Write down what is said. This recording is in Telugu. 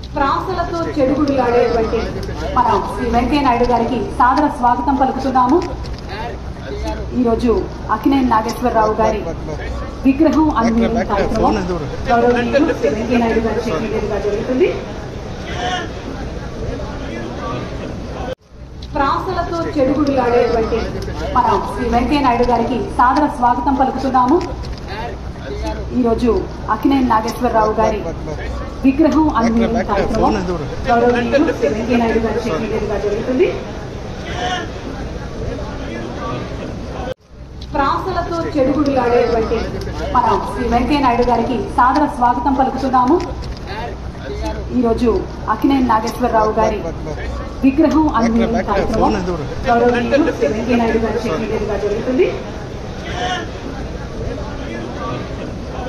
ప్రాసలతో చెడుగుడులాడేటువంటి మన శ్రీ వెంకయ్య నాయుడు గారికి సాదర స్వాగతం పలుకుతున్నాము. ఈరోజు అక్కినేని నాగేశ్వరరావు గారి విగ్రహం అనుమతి కార్యక్రమం గౌరవనీయులు శ్రీ వెంకయ్య నాయుడు గారి చేతుల మీదుగా జరుగుతుంది. ప్రాసలతో చెడుగుడులాడేటువంటి మన శ్రీ వెంకయ్య నాయుడు గారికి సాదర స్వాగతం పలుకుతున్నాము. ఈరోజు అక్కినేని నాగేశ్వరరావు గారి విగ్రహం అనుమతి కార్యక్రమం గౌరవనీయులు శ్రీ వెంకయ్య నాయుడు గారి చేతుల మీదుగా జరుగుతుంది. ప్రాసలతో చెడుగుడులాడేటువంటి మన శ్రీ వెంకయ్య నాయుడు గారికి సాదర స్వాగతం పలుకుతున్నాము. ఈరోజు అక్కినేని నాగేశ్వరరావు గారి విగ్రహం అనుమతి కార్యక్రమం గౌరవనీయులు శ్రీ వెంకయ్య నాయుడు గారి చేతుల మీదుగా జరుగుతుంది.